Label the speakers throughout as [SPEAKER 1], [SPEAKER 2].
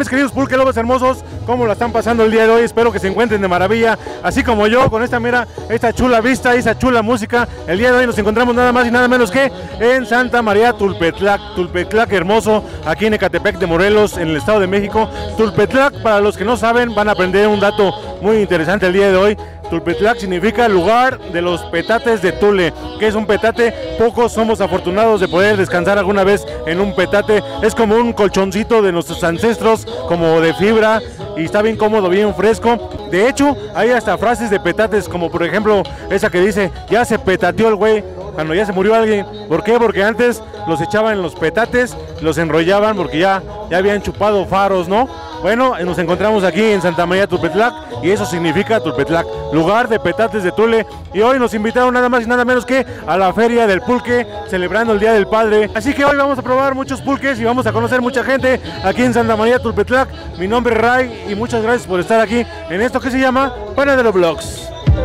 [SPEAKER 1] mis queridos pulque lobos hermosos? ¿Cómo la están pasando el día de hoy? Espero que se encuentren de maravilla, así como yo, con esta mira, esta chula vista y esta chula música. El día de hoy nos encontramos nada más y nada menos que en Santa María Tulpetlac hermoso, aquí en Ecatepec de Morelos, en el Estado de México. Tulpetlac, para los que no saben, van a aprender un dato muy interesante el día de hoy. Tulpetlac significa lugar de los petates de Tule. ¿Qué es un petate? Pocos somos afortunados de poder descansar alguna vez en un petate. Es como un colchoncito de nuestros ancestros, como de fibra, y está bien cómodo, bien fresco. De hecho, hay hasta frases de petates, como por ejemplo esa que dice, ya se petateó el güey, cuando ya se murió alguien. ¿Por qué? Porque antes los echaban en los petates, los enrollaban porque ya habían chupado faros, ¿no? Bueno, nos encontramos aquí en Santa María Tulpetlac y eso significa Tulpetlac, lugar de petates de Tule. Y hoy nos invitaron nada más y nada menos que a la Feria del Pulque, celebrando el Día del Padre. Así que hoy vamos a probar muchos pulques y vamos a conocer mucha gente aquí en Santa María Tulpetlac. Mi nombre es Ray y muchas gracias por estar aquí en esto que se llama Panadero Vlogs.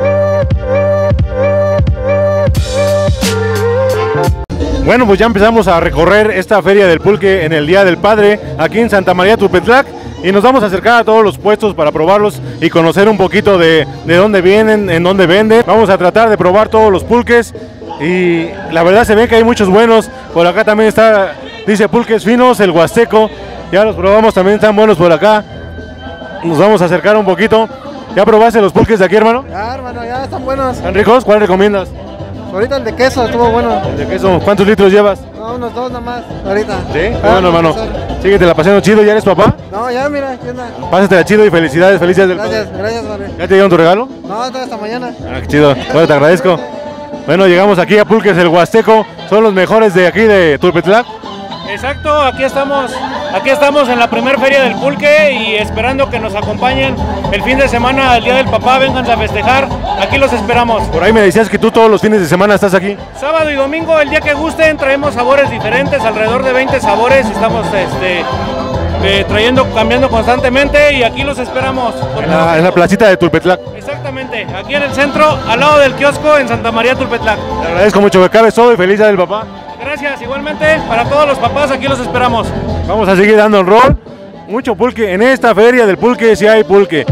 [SPEAKER 1] Bueno, pues ya empezamos a recorrer esta Feria del Pulque en el Día del Padre aquí en Santa María Tulpetlac. Y nos vamos a acercar a todos los puestos para probarlos y conocer un poquito de dónde vienen, en dónde venden. Vamos a tratar de probar todos los pulques y la verdad se ve que hay muchos buenos. Por acá también está, dice pulques finos, el huasteco. Ya los probamos, también están buenos por acá. Nos vamos a acercar un poquito. ¿Ya probaste los pulques de aquí, hermano?
[SPEAKER 2] Ya, hermano, ya están buenos.
[SPEAKER 1] ¿Están ricos? ¿Cuál recomiendas?
[SPEAKER 2] Ahorita el de queso estuvo bueno.
[SPEAKER 1] ¿El de queso? ¿Cuántos litros llevas?
[SPEAKER 2] No, unos 2 nada más, ahorita.
[SPEAKER 1] ¿Sí? Bueno, hermano. Síguete la pasando chido. ¿Ya eres papá?
[SPEAKER 2] No, ya mira, ¿qué onda?
[SPEAKER 1] Pásatela chido y felicidades, felicidades del
[SPEAKER 2] Gracias,
[SPEAKER 1] padre.
[SPEAKER 2] gracias, vale.
[SPEAKER 1] ¿Ya te dieron tu regalo?
[SPEAKER 2] No, hasta mañana.
[SPEAKER 1] Ah, qué chido. Bueno, te agradezco. Bueno, llegamos aquí a Pulques el Huasteco. Son los mejores de aquí de Tulpetlac.
[SPEAKER 3] Exacto, aquí estamos en la primer feria del pulque y esperando que nos acompañen el fin de semana, el Día del Papá, vénganse a festejar, aquí los esperamos.
[SPEAKER 1] Por ahí me decías que tú todos los fines de semana estás aquí.
[SPEAKER 3] Sábado y domingo, el día que gusten, traemos sabores diferentes, alrededor de 20 sabores, estamos cambiando constantemente y aquí los esperamos.
[SPEAKER 1] En la placita de Tulpetlac.
[SPEAKER 3] Exactamente, aquí en el centro, al lado del kiosco en Santa María Tulpetlac.
[SPEAKER 1] Te agradezco mucho, que cabes todo y feliz Día del Papá.
[SPEAKER 3] Gracias, igualmente, para todos los papás, aquí los esperamos.
[SPEAKER 1] Vamos a seguir dando el rol. Mucho pulque. En esta feria del pulque sí hay pulque.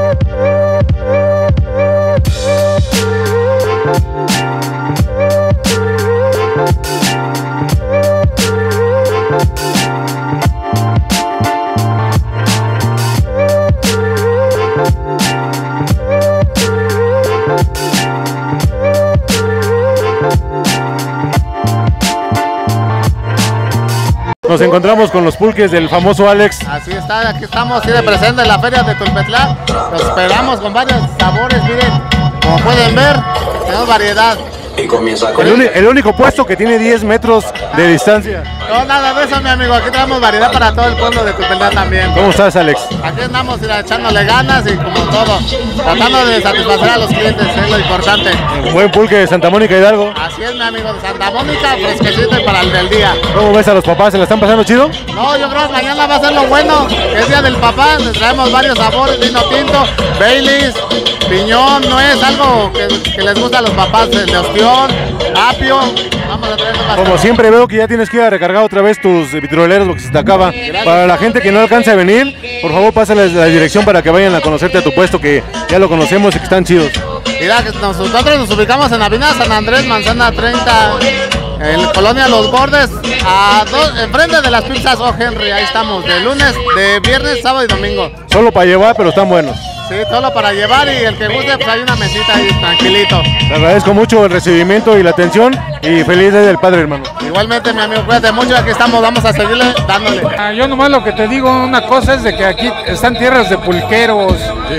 [SPEAKER 1] Nos encontramos con los pulques del famoso Alex.
[SPEAKER 2] Así está, aquí estamos, sí, de presente en la feria de Tulpetlac. Los esperamos con varios sabores, miren, como pueden ver, tenemos variedad.
[SPEAKER 4] Y comienza con
[SPEAKER 1] El único puesto que tiene 10 metros de distancia.
[SPEAKER 2] No, nada de eso, mi amigo, aquí tenemos variedad para todo el pueblo de Tulpetlac también.
[SPEAKER 1] ¿Cómo estás, Alex?
[SPEAKER 2] Aquí andamos echándole ganas y como todo, tratando de satisfacer a los clientes, es lo importante.
[SPEAKER 1] Buen pulque de Santa Mónica Hidalgo.
[SPEAKER 2] Así es, mi amigo, de Santa Mónica, fresquecito y para el del día.
[SPEAKER 1] ¿Cómo ves a los papás? ¿Se la están pasando chido?
[SPEAKER 2] No, yo creo que mañana va a ser lo bueno, que es Día del Papá, les traemos varios sabores, vino tinto, Baileys, piñón, nuez, algo que les gusta a los papás, el de ostión, apio, vamos a traer más.
[SPEAKER 1] Como siempre veo que ya tienes que ir a recargar otra vez tus vitroleros porque se te acaba. Para la gente que no alcance a venir, por favor pásales la dirección para que vayan a conocerte a tu puesto, que ya lo conocemos y que están chidos.
[SPEAKER 2] Mira, que nosotros nos ubicamos en Avenida San Andrés, Manzana 30, en Colonia Los Bordes, enfrente de las pizzas O. Henry, ahí estamos, de viernes, sábado y domingo.
[SPEAKER 1] Solo para llevar, pero están buenos.
[SPEAKER 2] Sí, solo para llevar y el que guste, pues hay una mesita ahí, tranquilito.
[SPEAKER 1] Te agradezco mucho el recibimiento y la atención y feliz Día del Padre, hermano.
[SPEAKER 2] Igualmente, mi amigo, cuídate mucho, aquí estamos, vamos a seguirle dándole.
[SPEAKER 5] Yo nomás lo que te digo, una cosa es de que aquí están tierras de pulqueros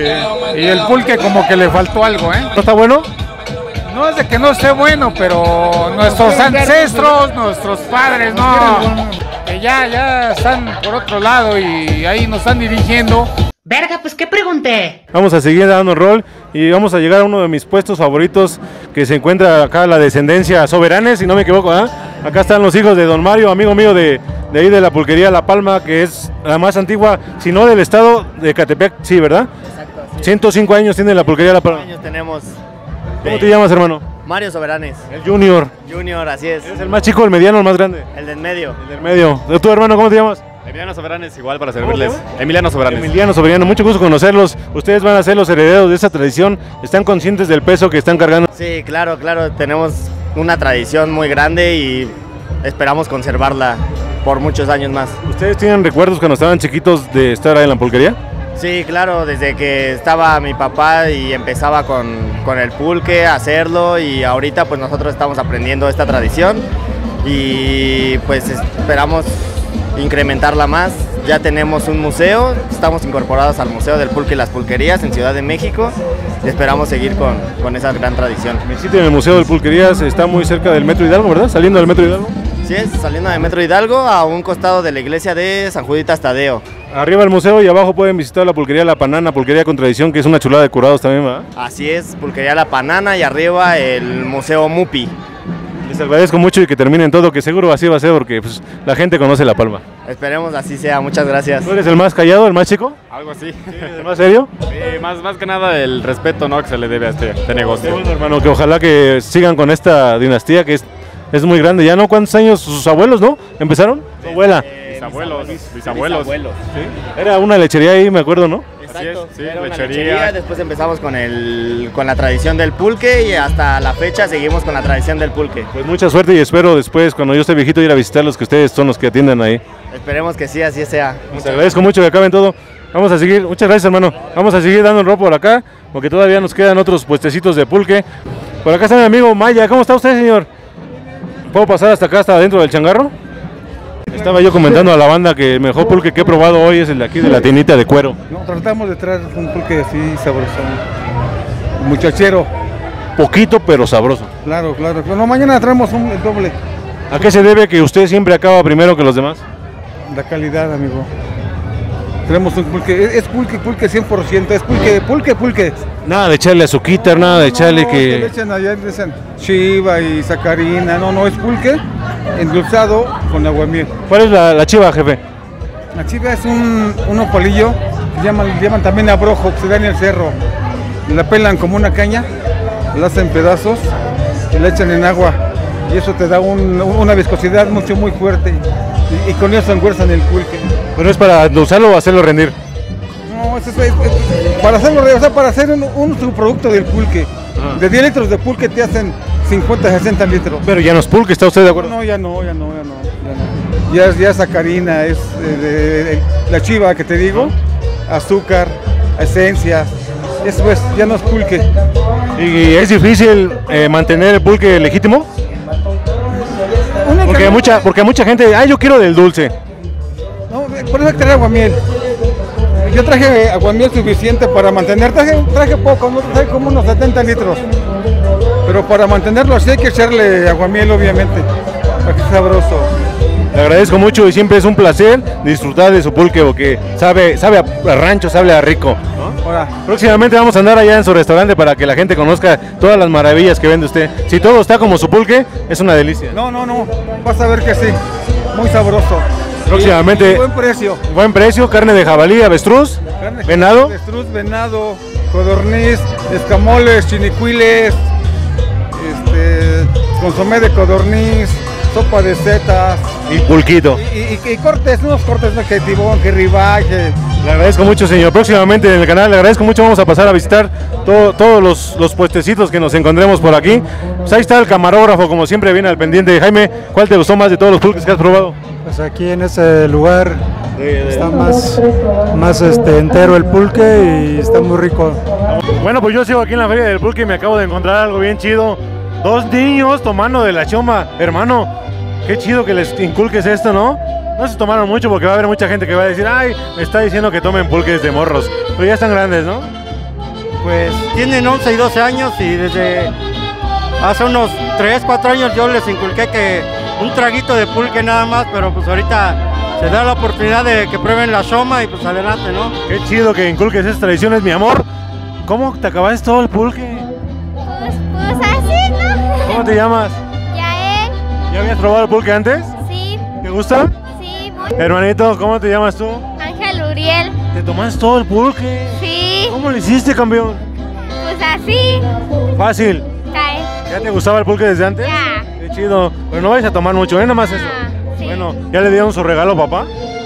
[SPEAKER 5] y el pulque como que le faltó algo, ¿eh?
[SPEAKER 1] ¿No está bueno?
[SPEAKER 5] No es de que no esté bueno, pero nuestros ancestros, nuestros padres, no, que ya están por otro lado y ahí nos están dirigiendo.
[SPEAKER 6] Verga, pues ¿qué pregunté?
[SPEAKER 1] Vamos a seguir dando rol y vamos a llegar a uno de mis puestos favoritos que se encuentra acá, la descendencia Soberanes, si no me equivoco, ¿eh? Acá están los hijos de Don Mario, amigo mío de ahí de la pulquería La Palma, que es la más antigua, si no del estado de Ecatepec, sí, ¿verdad?
[SPEAKER 2] Exacto. Sí.
[SPEAKER 1] 105 años tiene la pulquería La Palma.
[SPEAKER 2] Años tenemos.
[SPEAKER 1] ¿Cómo te llamas, hermano?
[SPEAKER 2] Mario Soberanes.
[SPEAKER 1] El Junior.
[SPEAKER 2] Junior, así es.
[SPEAKER 1] ¿Es el más chico, el mediano, el más grande?
[SPEAKER 2] El del medio.
[SPEAKER 1] El del medio. ¿Tú, hermano, cómo te llamas?
[SPEAKER 4] Emiliano Soberano es igual para servirles. Emiliano Soberano.
[SPEAKER 1] Emiliano Soberano, mucho gusto conocerlos. Ustedes van a ser los herederos de esta tradición. ¿Están conscientes del peso que están cargando?
[SPEAKER 7] Sí, claro, tenemos una tradición muy grande y esperamos conservarla por muchos años más.
[SPEAKER 1] ¿Ustedes tienen recuerdos cuando estaban chiquitos de estar ahí en la pulquería?
[SPEAKER 7] Sí, claro, desde que estaba mi papá y empezaba con el pulque a hacerlo, y ahorita pues nosotros estamos aprendiendo esta tradición y pues esperamos incrementarla más. Ya tenemos un museo, estamos incorporados al Museo del Pulque y las Pulquerías en Ciudad de México y esperamos seguir con esa gran tradición.
[SPEAKER 1] El sitio en el Museo del Pulquerías está muy cerca del Metro Hidalgo, ¿verdad? Saliendo del Metro Hidalgo.
[SPEAKER 7] Sí, saliendo del Metro Hidalgo a un costado de la iglesia de San Juditas Tadeo.
[SPEAKER 1] Arriba el museo y abajo pueden visitar la pulquería La Panana, pulquería con tradición, que es una chulada de curados también, ¿verdad?
[SPEAKER 7] Así es, Pulquería La Panana, y arriba el Museo Mupi.
[SPEAKER 1] Les agradezco mucho y que terminen todo, que seguro así va a ser porque pues, la gente conoce La Palma.
[SPEAKER 7] Esperemos así sea, muchas gracias.
[SPEAKER 1] ¿Tú eres el más callado, el más chico?
[SPEAKER 4] Algo así.
[SPEAKER 1] ¿El más serio?
[SPEAKER 4] Sí, más que nada el respeto, ¿no?, que se le debe a este negocio.
[SPEAKER 1] Qué bueno, hermano, que ojalá que sigan con esta dinastía que es muy grande. ¿Ya no? ¿Cuántos años sus abuelos, no? ¿Empezaron? ¿Tu abuela?
[SPEAKER 4] Bisabuelos.
[SPEAKER 1] ¿Sí? Era una lechería ahí, me acuerdo, ¿no?
[SPEAKER 7] Exacto,
[SPEAKER 4] sí,
[SPEAKER 7] era una
[SPEAKER 4] lechería.
[SPEAKER 7] Después empezamos con la tradición del pulque y hasta la fecha seguimos con la tradición del pulque.
[SPEAKER 1] Pues mucha suerte y espero después, cuando yo esté viejito, ir a visitarlos, que ustedes son los que atienden ahí.
[SPEAKER 7] Esperemos que sí, así sea.
[SPEAKER 1] Les agradezco mucho que acaben todo. Vamos a seguir, muchas gracias, hermano. Vamos a seguir dando el ropo por acá, porque todavía nos quedan otros puestecitos de pulque. Por acá está mi amigo Maya. ¿Cómo está usted, señor? ¿Puedo pasar hasta acá, hasta adentro del changarro? Estaba yo comentando a la banda que el mejor pulque que he probado hoy es el de aquí de la tinita de cuero.
[SPEAKER 8] No, tratamos de traer un pulque así sabroso, muchachero.
[SPEAKER 1] Poquito pero sabroso.
[SPEAKER 8] Claro. No, mañana traemos el doble.
[SPEAKER 1] ¿A qué se debe que usted siempre acaba primero que los demás?
[SPEAKER 8] La calidad, amigo. Tenemos un pulque, es pulque 100%, es pulque.
[SPEAKER 1] Nada de echarle azuquita, nada de echarle
[SPEAKER 8] que le echan allá, le echan chiva y sacarina, no, es pulque endulzado con aguamiel.
[SPEAKER 1] ¿Cuál es la chiva, jefe?
[SPEAKER 8] La chiva es un opalillo, que llaman también abrojo, que se da en el cerro. La pelan como una caña, la hacen pedazos y la echan en agua, y eso te da una viscosidad muy fuerte, y con eso enguerzan el pulque.
[SPEAKER 1] ¿Pero es para endulzarlo o hacerlo rendir?
[SPEAKER 8] No, es para hacerlo, o sea, para hacer un subproducto del pulque. De 10 litros de pulque te hacen 50, 60 litros.
[SPEAKER 1] Pero ya no es pulque, ¿está usted de acuerdo?
[SPEAKER 8] No, ya no. Ya es sacarina, es la chiva que te digo, azúcar, esencias, eso es, ya no es pulque.
[SPEAKER 1] ¿Y es difícil mantener el pulque legítimo? Porque mucha gente, yo quiero del dulce.
[SPEAKER 8] No, por eso hay que traer aguamiel. Yo traje aguamiel suficiente para mantener, traje poco, ¿no? Traje como unos 70 litros. Pero para mantenerlo así hay que echarle aguamiel, obviamente, para que sea sabroso.
[SPEAKER 1] Le agradezco mucho y siempre es un placer disfrutar de su pulque, porque sabe a rancho, sabe a rico, ¿no?
[SPEAKER 8] Ahora,
[SPEAKER 1] próximamente vamos a andar allá en su restaurante para que la gente conozca todas las maravillas que vende usted. Si todo está como su pulque, es una delicia.
[SPEAKER 8] No, vas a ver que sí, muy sabroso.
[SPEAKER 1] Próximamente.
[SPEAKER 8] Y buen precio.
[SPEAKER 1] Buen precio, carne de jabalí, avestruz, venado.
[SPEAKER 8] Avestruz, venado, codorniz, escamoles, chinicuiles, consomé de codorniz, sopa de setas.
[SPEAKER 1] Y pulquito.
[SPEAKER 8] Y cortes, unos cortes, ¿no? Que tibón, que ribaje.
[SPEAKER 1] Le agradezco mucho, señor. Próximamente en el canal, le agradezco mucho. Vamos a pasar a visitar todos los puestecitos que nos encontremos por aquí. Pues ahí está el camarógrafo, como siempre, viene al pendiente. Jaime, ¿cuál te gustó más de todos los pulques que has probado?
[SPEAKER 9] Pues aquí en ese lugar está más entero el pulque y está muy rico.
[SPEAKER 1] Bueno, pues yo sigo aquí en la feria del pulque y me acabo de encontrar algo bien chido. 2 niños tomando de la choma. Hermano, qué chido que les inculques esto, ¿no? No se tomaron mucho porque va a haber mucha gente que va a decir, ay, me está diciendo que tomen pulques de morros. Pero ya están grandes, ¿no?
[SPEAKER 10] Pues tienen 11 y 12 años y desde hace unos 3, 4 años yo les inculqué que un traguito de pulque nada más, pero pues ahorita se da la oportunidad de que prueben la choma y pues adelante, ¿no?
[SPEAKER 1] Qué chido que inculques esas tradiciones, mi amor. ¿Cómo te acabaste todo el pulque?
[SPEAKER 11] Pues así, ¿no?
[SPEAKER 1] ¿Cómo te llamas?
[SPEAKER 11] Yael.
[SPEAKER 1] ¿Ya habías probado el pulque antes?
[SPEAKER 11] Sí.
[SPEAKER 1] ¿Te gusta?
[SPEAKER 11] Sí, muy.
[SPEAKER 1] Hermanito, ¿cómo te llamas tú?
[SPEAKER 11] Ángel Uriel.
[SPEAKER 1] ¿Te tomaste todo el pulque?
[SPEAKER 11] Sí.
[SPEAKER 1] ¿Cómo lo hiciste, campeón?
[SPEAKER 11] Pues así.
[SPEAKER 1] Fácil.
[SPEAKER 11] Cae.
[SPEAKER 1] ¿Ya te gustaba el pulque desde antes?
[SPEAKER 11] Ya.
[SPEAKER 1] Qué chido. Pero no vais a tomar mucho, ¿eh? Nada más eso.
[SPEAKER 11] Sí.
[SPEAKER 1] Bueno, ¿ya le dieron su regalo, papá?
[SPEAKER 11] Ya.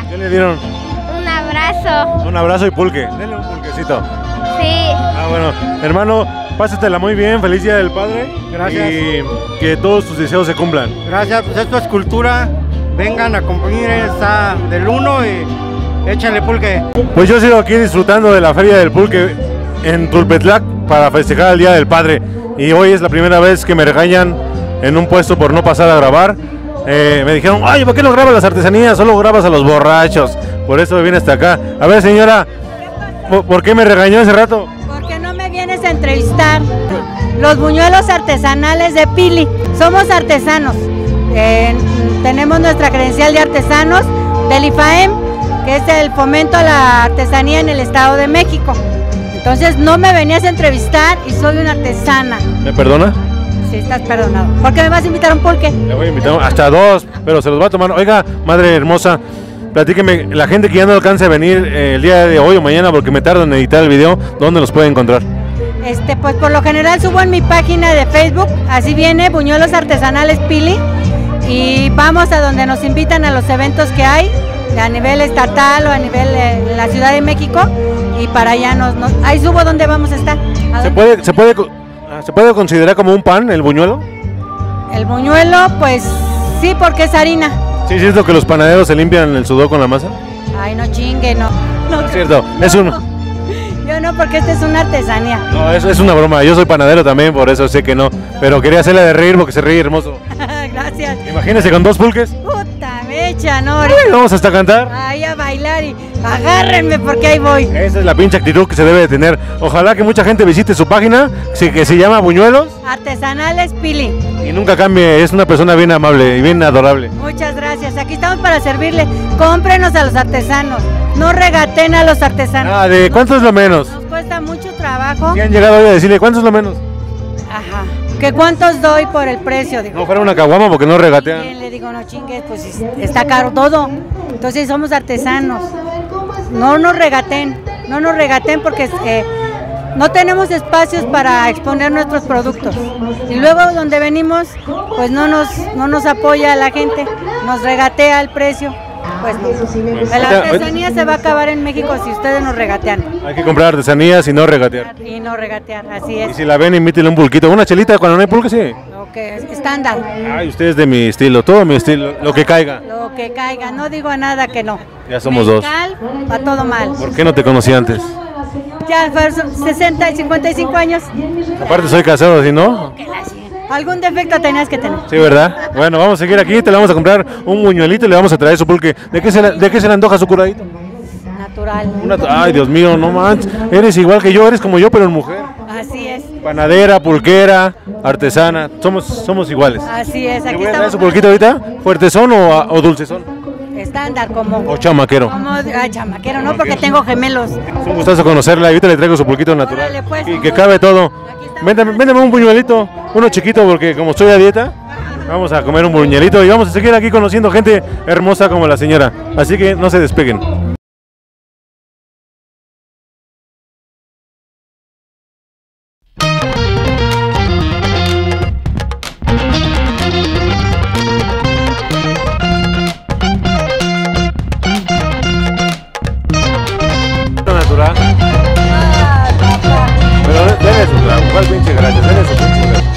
[SPEAKER 1] ¿Qué le dieron?
[SPEAKER 11] Un abrazo.
[SPEAKER 1] Un abrazo y pulque. Denle un pulquecito.
[SPEAKER 11] Sí.
[SPEAKER 1] Ah, bueno, hermano, pásatela muy bien, feliz Día del Padre.
[SPEAKER 10] Gracias.
[SPEAKER 1] Y que todos tus deseos se cumplan.
[SPEAKER 10] Gracias, pues esto es cultura. Vengan a acompañar, está del 1 y échale pulque.
[SPEAKER 1] Pues yo sigo aquí disfrutando de la Feria del Pulque en Tulpetlac para festejar el Día del Padre. Y hoy es la primera vez que me regañan en un puesto por no pasar a grabar. Me dijeron, ay, ¿por qué no grabas las artesanías? Solo grabas a los borrachos. Por eso me vine hasta acá. A ver, señora, ¿por qué me regañó hace rato?
[SPEAKER 12] Porque no me vienes a entrevistar. Los buñuelos artesanales de Pili. Somos artesanos. Tenemos nuestra credencial de artesanos del IFAEM, que es el fomento a la artesanía en el Estado de México. Entonces no me venías a entrevistar y soy una artesana.
[SPEAKER 1] ¿Me perdona?
[SPEAKER 12] Sí, estás perdonado. ¿Por qué me vas a invitar a un pulque?
[SPEAKER 1] Le voy a invitar hasta 2, pero se los va a tomar. Oiga, madre hermosa, platíqueme, la gente que ya no alcance a venir el día de hoy o mañana porque me tardo en editar el video, ¿dónde los puede encontrar?
[SPEAKER 12] Pues por lo general subo en mi página de Facebook, así viene, Buñuelos Artesanales Pili, y vamos a donde nos invitan a los eventos que hay, a nivel estatal o a nivel de la Ciudad de México, y para allá ahí subo donde vamos a estar.
[SPEAKER 1] ¿Se puede considerar como un pan el buñuelo?
[SPEAKER 12] El buñuelo, pues sí, porque es harina.
[SPEAKER 1] Sí, es lo que los panaderos se limpian el sudor con la masa.
[SPEAKER 12] Ay, no chingue, no. No
[SPEAKER 1] es cierto, es uno.
[SPEAKER 12] Yo no, porque esta es una artesanía.
[SPEAKER 1] No, eso es una broma. Yo soy panadero también, por eso sé que no. Pero quería hacerle de reír porque se ríe hermoso.
[SPEAKER 12] Gracias.
[SPEAKER 1] Imagínese con 2 pulques.
[SPEAKER 12] Puta mecha, no.
[SPEAKER 1] Vamos hasta a cantar.
[SPEAKER 12] Ahí a bailar y agárrenme porque ahí voy.
[SPEAKER 1] Esa es la pinche actitud que se debe de tener. Ojalá que mucha gente visite su página, que se llama Buñuelos
[SPEAKER 12] Artesanales Pili.
[SPEAKER 1] Y nunca cambie, es una persona bien amable y bien adorable.
[SPEAKER 12] Muchas gracias, aquí estamos para servirle. Cómprenos a los artesanos, no regaten a los artesanos.
[SPEAKER 1] ¿De cuánto es lo menos?
[SPEAKER 12] Nos cuesta mucho trabajo.
[SPEAKER 1] ¿Y han llegado hoy a decirle cuánto es lo menos?
[SPEAKER 12] Ajá. ¿Que cuántos doy por el precio? Digo,
[SPEAKER 1] no fuera una caguama porque no regatean.
[SPEAKER 12] Bien, le digo, no chingues, pues está caro todo. Entonces somos artesanos. No nos regaten porque no tenemos espacios para exponer nuestros productos. Y luego donde venimos, pues no nos apoya la gente, nos regatea el precio. Pues la artesanía se va a acabar en México si ustedes nos regatean.
[SPEAKER 1] Hay que comprar artesanías y no regatear.
[SPEAKER 12] Y no regatear, así es.
[SPEAKER 1] Y si la ven, invítele un pulquito. ¿Una chelita cuando no hay pulque? Sí.
[SPEAKER 12] Estándar.
[SPEAKER 1] Ay, usted es de mi estilo, todo mi estilo, lo que caiga.
[SPEAKER 12] Lo que caiga, no digo a nada que no.
[SPEAKER 1] Ya somos
[SPEAKER 12] Mezcal, dos. Va todo mal.
[SPEAKER 1] ¿Por qué no te conocí antes?
[SPEAKER 12] Ya fueron 60 y 55 años.
[SPEAKER 1] Aparte soy casado, ¿sí no?
[SPEAKER 12] Algún defecto tenías que tener.
[SPEAKER 1] Sí, ¿verdad? Bueno, vamos a seguir aquí, te le vamos a comprar un buñuelito y le vamos a traer su pulque. ¿De qué se le antoja su curadito?
[SPEAKER 12] Natural.
[SPEAKER 1] Ay, Dios mío, no manches. Eres igual que yo, eres como yo, pero en mujer.
[SPEAKER 12] Así es.
[SPEAKER 1] Panadera, pulquera, artesana, somos iguales.
[SPEAKER 12] Así es, aquí
[SPEAKER 1] estamos.
[SPEAKER 12] estamos.
[SPEAKER 1] ¿Su pulquito ahorita? ¿Fuertezón o dulcezón?
[SPEAKER 12] Estándar, como.
[SPEAKER 1] O chamaquero.
[SPEAKER 12] Chamaquero, no, porque tengo gemelos.
[SPEAKER 1] Es un gustazo conocerla, ahorita le traigo su pulquito natural.
[SPEAKER 12] Órale, pues,
[SPEAKER 1] y que cabe todo. Véndame un buñuelito, uno chiquito, porque como estoy a dieta, vamos a comer un buñuelito y vamos a seguir aquí conociendo gente hermosa como la señora. Así que no se despeguen. Natural. Pero dele su trago, ¿cuál pinche gracias? Dele su pinche gracias.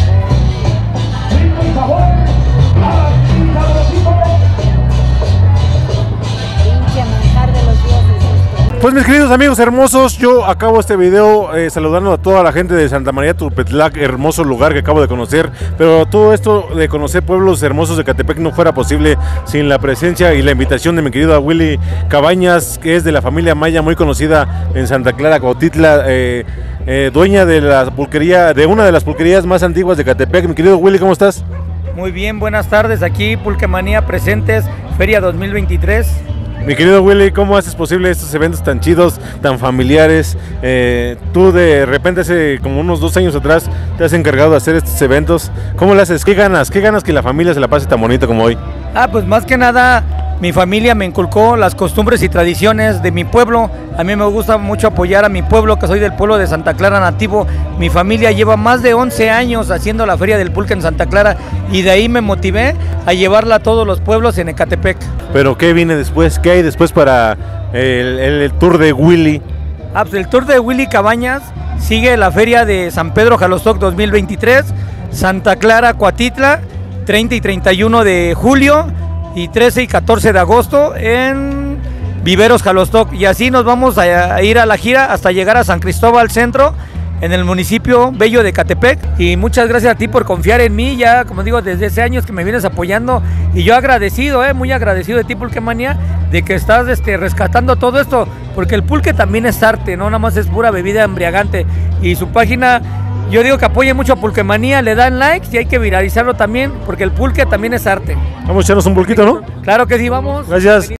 [SPEAKER 1] Pues mis queridos amigos hermosos, yo acabo este video saludando a toda la gente de Santa María Tulpetlac, hermoso lugar que acabo de conocer, pero todo esto de conocer pueblos hermosos de Catepec no fuera posible sin la presencia y la invitación de mi querido Willy Cabañas, que es de la familia Maya, muy conocida en Santa Clara, Cuautitla, dueña de la pulquería, de una de las pulquerías más antiguas de Catepec. Mi querido Willy, ¿cómo estás?
[SPEAKER 13] Muy bien, buenas tardes, aquí Pulquemanía Presentes, Feria 2023.
[SPEAKER 1] Mi querido Willy, ¿cómo haces posible estos eventos tan chidos, tan familiares? Tú de repente hace como unos 2 años atrás te has encargado de hacer estos eventos. ¿Cómo lo haces? ¿Qué ganas? ¿Qué ganas que la familia se la pase tan bonito como hoy?
[SPEAKER 13] Pues más que nada Mi familia me inculcó las costumbres y tradiciones de mi pueblo. A mí me gusta mucho apoyar a mi pueblo, que soy del pueblo de Santa Clara nativo. Mi familia lleva más de 11 años haciendo la Feria del Pulque en Santa Clara y de ahí me motivé a llevarla a todos los pueblos en Ecatepec.
[SPEAKER 1] Pero ¿qué viene después? ¿Qué hay después para el tour de Willy?
[SPEAKER 13] Pues el tour de Willy Cabañas sigue la Feria de San Pedro Jalostoc 2023, Santa Clara Coatitla, 30 y 31 de julio y 13 y 14 de agosto en Viveros Jalostoc, y así nos vamos a ir a la gira hasta llegar a San Cristóbal Centro, en el municipio bello de Ecatepec. Y muchas gracias a ti por confiar en mí, ya como digo, desde hace años que me vienes apoyando, y yo agradecido, muy agradecido de ti, Pulquemanía, de que estás rescatando todo esto, porque el pulque también es arte, no nada más es pura bebida embriagante. Y su página, yo digo que apoyen mucho a Pulquemanía, le dan likes y hay que viralizarlo también, porque el pulque también es arte.
[SPEAKER 1] Vamos a echarnos un pulquito, ¿no?
[SPEAKER 13] Claro que sí, vamos.
[SPEAKER 1] Gracias.